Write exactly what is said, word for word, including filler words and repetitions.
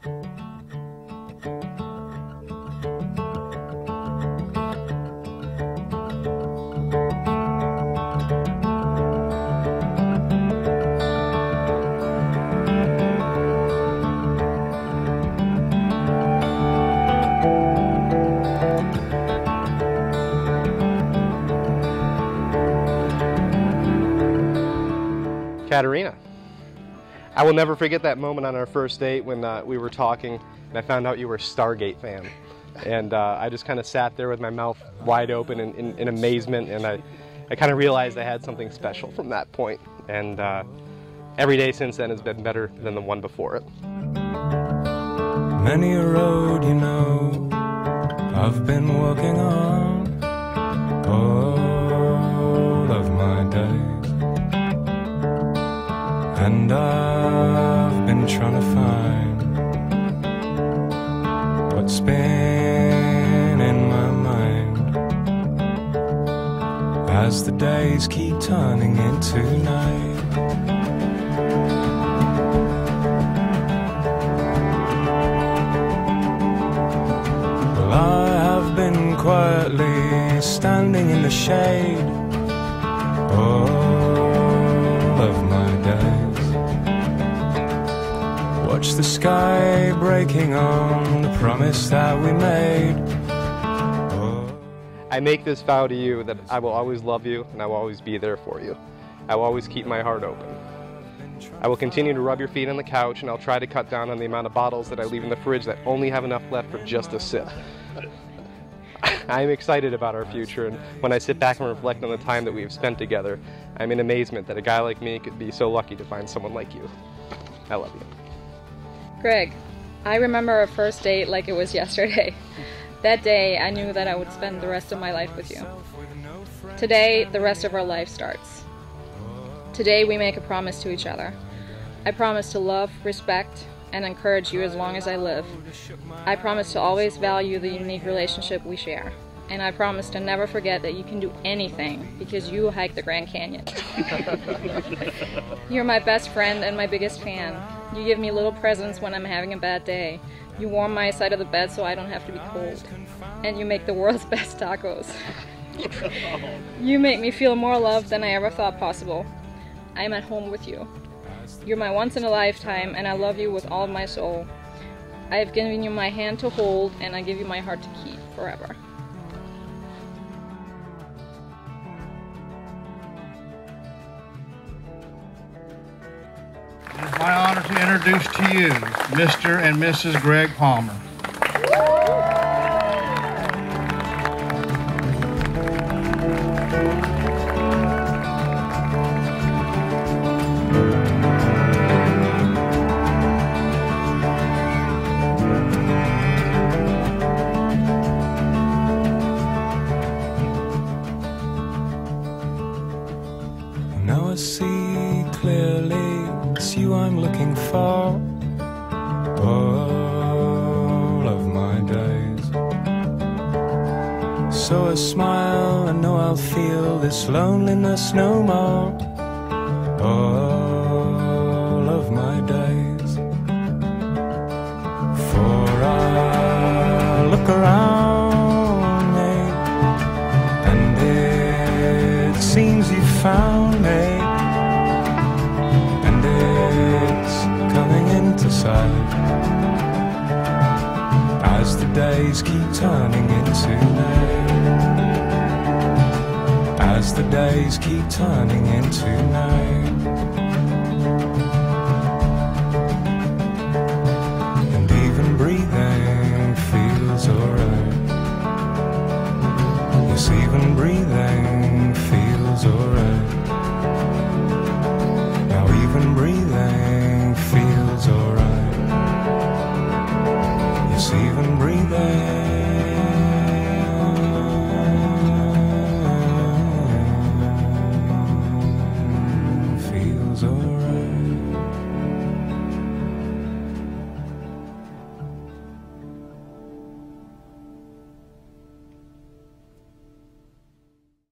Katerina, I will never forget that moment on our first date when uh, we were talking and I found out you were a Stargate fan. And uh, I just kind of sat there with my mouth wide open in, in, in amazement, and I, I kind of realized I had something special from that point. And uh, every day since then has been better than the one before it. Many a road, you know, I've been walking on all of my days. And I've been trying to find what's been in my mind as the days keep turning into night. Well, I have been quietly standing in the shade all of my days. Watch the sky breaking on the promise that we made. Oh. I make this vow to you that I will always love you and I will always be there for you. I will always keep my heart open. I will continue to rub your feet on the couch, and I'll try to cut down on the amount of bottles that I leave in the fridge that only have enough left for just a sip. I am excited about our future, and when I sit back and reflect on the time that we have spent together, I'm in amazement that a guy like me could be so lucky to find someone like you. I love you. Greg, I remember our first date like it was yesterday. That day, I knew that I would spend the rest of my life with you. Today, the rest of our life starts. Today, we make a promise to each other. I promise to love, respect, and encourage you as long as I live. I promise to always value the unique relationship we share. And I promise to never forget that you can do anything because you hike the Grand Canyon. You're my best friend and my biggest fan. You give me little presents when I'm having a bad day. You warm my side of the bed so I don't have to be cold. And you make the world's best tacos. You make me feel more loved than I ever thought possible. I am at home with you. You're my once in a lifetime, and I love you with all of my soul. I have given you my hand to hold, and I give you my heart to keep forever. It is my honor to introduce to you Mister and Missus Greg Palmer. Now I see clearly it's you I'm looking for all of my days. So I smile and know I'll feel this loneliness no more all of my days. For I look around me and it seems you found me, and it's coming into sight as the days keep turning into night, as the days keep turning into night.